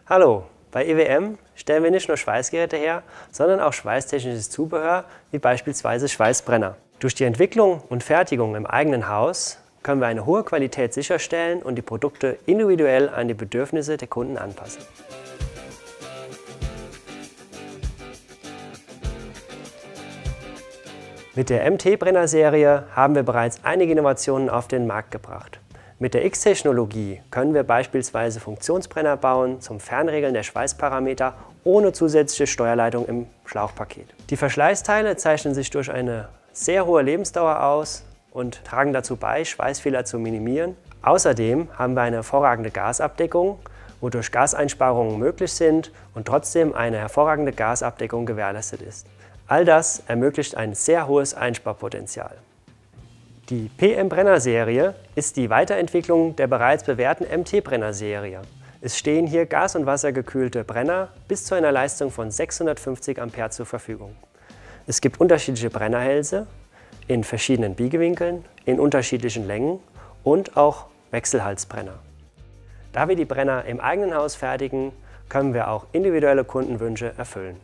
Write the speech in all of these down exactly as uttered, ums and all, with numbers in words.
Hallo, bei E W M stellen wir nicht nur Schweißgeräte her, sondern auch schweißtechnisches Zubehör, wie beispielsweise Schweißbrenner. Durch die Entwicklung und Fertigung im eigenen Haus können wir eine hohe Qualität sicherstellen und die Produkte individuell an die Bedürfnisse der Kunden anpassen. Mit der M T-Brenner-Serie haben wir bereits einige Innovationen auf den Markt gebracht. Mit der X-Technologie können wir beispielsweise Funktionsbrenner bauen zum Fernregeln der Schweißparameter ohne zusätzliche Steuerleitung im Schlauchpaket. Die Verschleißteile zeichnen sich durch eine sehr hohe Lebensdauer aus und tragen dazu bei, Schweißfehler zu minimieren. Außerdem haben wir eine hervorragende Gasabdeckung, wodurch Gaseinsparungen möglich sind und trotzdem eine hervorragende Gasabdeckung gewährleistet ist. All das ermöglicht ein sehr hohes Einsparpotenzial. Die P M-Brenner-Serie ist die Weiterentwicklung der bereits bewährten M T-Brenner-Serie. Es stehen hier gas- und wassergekühlte Brenner bis zu einer Leistung von sechshundertfünfzig Ampere zur Verfügung. Es gibt unterschiedliche Brennerhälse in verschiedenen Biegewinkeln, in unterschiedlichen Längen und auch Wechselhalsbrenner. Da wir die Brenner im eigenen Haus fertigen, können wir auch individuelle Kundenwünsche erfüllen.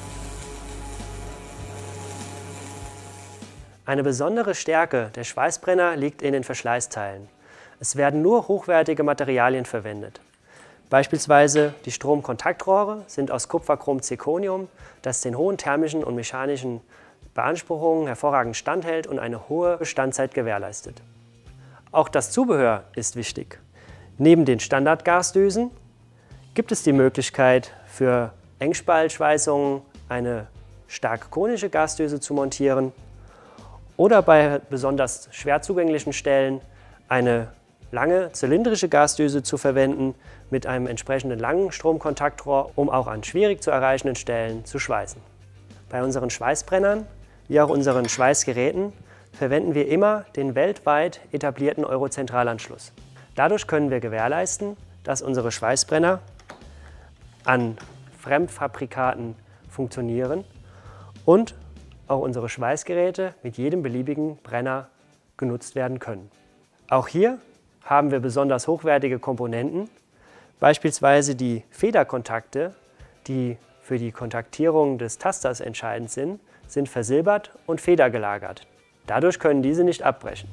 Eine besondere Stärke der Schweißbrenner liegt in den Verschleißteilen. Es werden nur hochwertige Materialien verwendet. Beispielsweise die Stromkontaktrohre sind aus Kupferchrom-Zirconium, das den hohen thermischen und mechanischen Beanspruchungen hervorragend standhält und eine hohe Bestandzeit gewährleistet. Auch das Zubehör ist wichtig. Neben den Standardgasdüsen gibt es die Möglichkeit für Engspaltschweißungen eine stark konische Gasdüse zu montieren oder bei besonders schwer zugänglichen Stellen eine lange zylindrische Gasdüse zu verwenden mit einem entsprechenden langen Stromkontaktrohr, um auch an schwierig zu erreichenden Stellen zu schweißen. Bei unseren Schweißbrennern wie auch unseren Schweißgeräten verwenden wir immer den weltweit etablierten Eurozentralanschluss. Dadurch können wir gewährleisten, dass unsere Schweißbrenner an Fremdfabrikaten funktionieren und auch unsere Schweißgeräte mit jedem beliebigen Brenner genutzt werden können. Auch hier haben wir besonders hochwertige Komponenten, beispielsweise die Federkontakte, die für die Kontaktierung des Tasters entscheidend sind, sind versilbert und federgelagert. Dadurch können diese nicht abbrechen.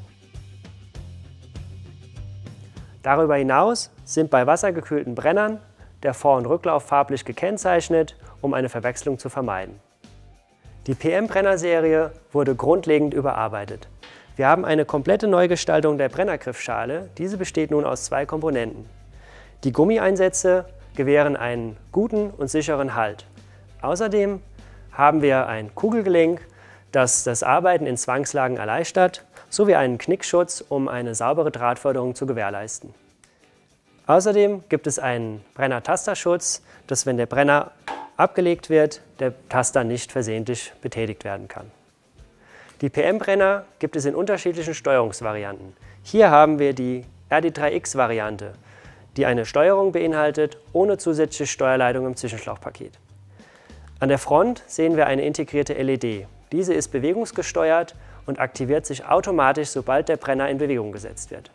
Darüber hinaus sind bei wassergekühlten Brennern der Vor- und Rücklauf farblich gekennzeichnet, um eine Verwechslung zu vermeiden. Die P M-Brenner-Serie wurde grundlegend überarbeitet. Wir haben eine komplette Neugestaltung der Brennergriffschale. Diese besteht nun aus zwei Komponenten. Die Gummieinsätze gewähren einen guten und sicheren Halt. Außerdem haben wir ein Kugelgelenk, das das Arbeiten in Zwangslagen erleichtert, sowie einen Knickschutz, um eine saubere Drahtförderung zu gewährleisten. Außerdem gibt es einen Brenner-Tasterschutz, dass, wenn der Brenner abgelegt wird, der Taster nicht versehentlich betätigt werden kann. Die P M-Brenner gibt es in unterschiedlichen Steuerungsvarianten. Hier haben wir die R D drei X-Variante, die eine Steuerung beinhaltet, ohne zusätzliche Steuerleitung im Zwischenschlauchpaket. An der Front sehen wir eine integrierte L E D. Diese ist bewegungsgesteuert und aktiviert sich automatisch, sobald der Brenner in Bewegung gesetzt wird.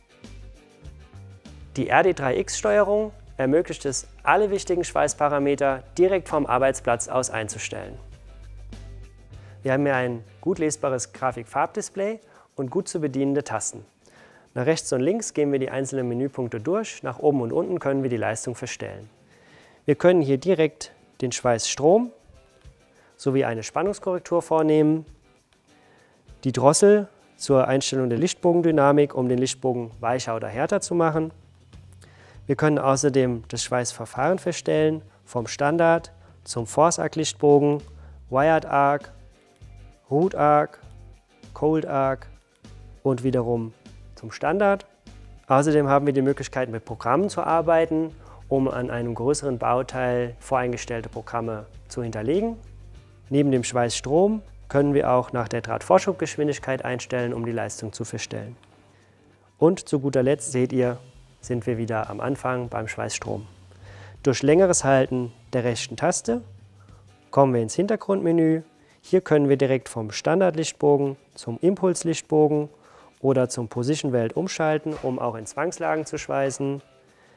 Die R D drei X-Steuerung ermöglicht es, alle wichtigen Schweißparameter direkt vom Arbeitsplatz aus einzustellen. Wir haben hier ein gut lesbares Grafikfarbdisplay und gut zu bedienende Tasten. Nach rechts und links gehen wir die einzelnen Menüpunkte durch, nach oben und unten können wir die Leistung verstellen. Wir können hier direkt den Schweißstrom sowie eine Spannungskorrektur vornehmen, die Drossel zur Einstellung der Lichtbogendynamik, um den Lichtbogen weicher oder härter zu machen. Wir können außerdem das Schweißverfahren feststellen, vom Standard zum Force-Arc-Lichtbogen, Wired Arc, Root Arc, Cold Arc und wiederum zum Standard. Außerdem haben wir die Möglichkeit, mit Programmen zu arbeiten, um an einem größeren Bauteil voreingestellte Programme zu hinterlegen. Neben dem Schweißstrom können wir auch nach der Drahtvorschubgeschwindigkeit einstellen, um die Leistung zu verstellen. Und zu guter Letzt seht ihr, sind wir wieder am Anfang beim Schweißstrom. Durch längeres Halten der rechten Taste kommen wir ins Hintergrundmenü. Hier können wir direkt vom Standardlichtbogen zum Impulslichtbogen oder zum Position Welt umschalten, um auch in Zwangslagen zu schweißen.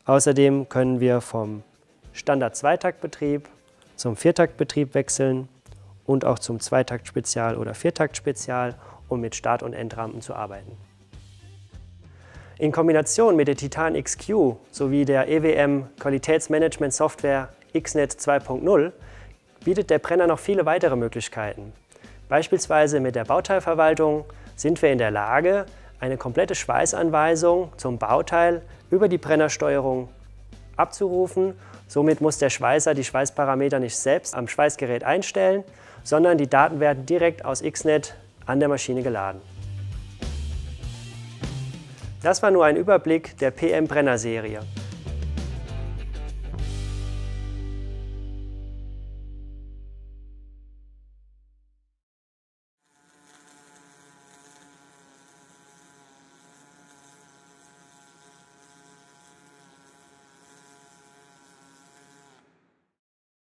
Außerdem können wir vom Standard-Zweitaktbetrieb zum Viertaktbetrieb wechseln und auch zum Zweitakt-Spezial oder Viertakt-Spezial, um mit Start- und Endrampen zu arbeiten. In Kombination mit der Titan X Q sowie der E W M-Qualitätsmanagement-Software X Net zwei Punkt null bietet der Brenner noch viele weitere Möglichkeiten. Beispielsweise mit der Bauteilverwaltung sind wir in der Lage, eine komplette Schweißanweisung zum Bauteil über die Brennersteuerung abzurufen. Somit muss der Schweißer die Schweißparameter nicht selbst am Schweißgerät einstellen, sondern die Daten werden direkt aus X Net an der Maschine geladen. Das war nur ein Überblick der P M-Brenner-Serie.